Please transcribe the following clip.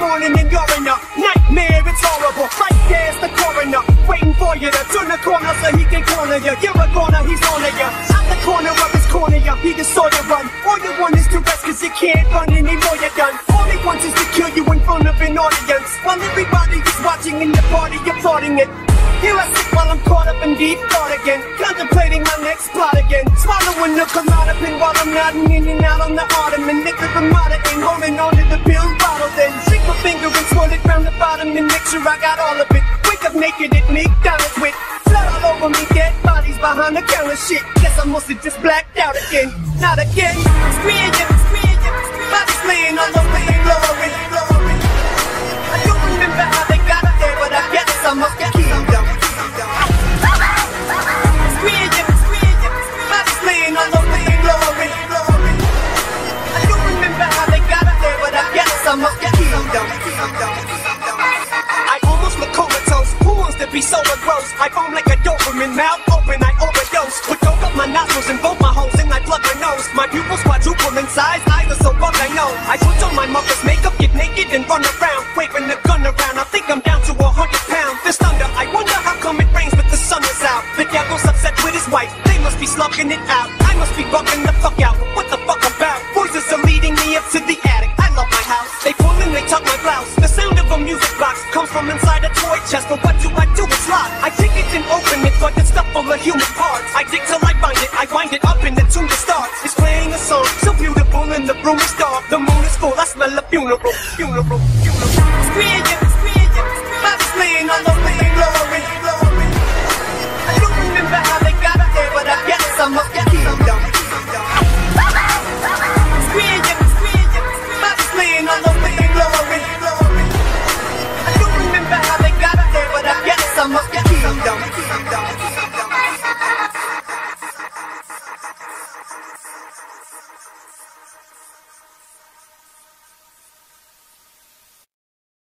morning and you're in a nightmare, it's horrible. Right there's the coroner, waiting for you to turn the corner so he can corner you. You're a corner, he's on you. Out the corner of his corner, he just saw you run. All you want is to rest cause you can't run anymore, you're done. All he wants is to kill you in front of an audience, while everybody is watching in the party applauding it. Here I sit while I'm caught up in deep thought again, contemplating my next plot again. Swallowing the Klonopin while I'm nodding in and out on the ottoman. Liquor Ramada and holding on to the pill bottle. Then drink my finger and swirl it round the bottom and make sure I got all of it. Wake up naked at McDonald's with blood all over me, dead bodies behind the counter. Shit, guess I must have just blacked out again. Not again. Scream you, bodies laying all over the glory. I don't remember how they got up there, but I guess I must have killed them. I almost look comatose. Who wants to be so engrossed? I foam like a Doberman, mouth open, I overdose. Put dope up my nostrils and both my holes, and I plug my nose. My pupils quadruple in size, eyes are so bug I know. I put on my mother's makeup, get naked and run around, waving the gun around. I think I'm down to 100 pounds. There's thunder, I wonder how come it rains but the sun is out. The devil's upset with his wife, they must be slugging it out. I must be bugging the fuck out, what the fuck about? Voices are leading me up to the attic, I love my house. They pull and they tuck my blouse, the sound of a music box comes from inside a toy chest. But what do? It's locked. I take it and open it, but it's stuff full of human parts. I dig till I find it, I wind it up and the tune starts. It's playing a song, so beautiful and the room is dark. The moon is full, I smell a funeral. Scream you, bodies laying all over the glory. I don't remember how they got up there, but I guess I must have killed them. Scream you, bodies laying all over the glory. I don't remember how they got up there, but I guess I must have killed them.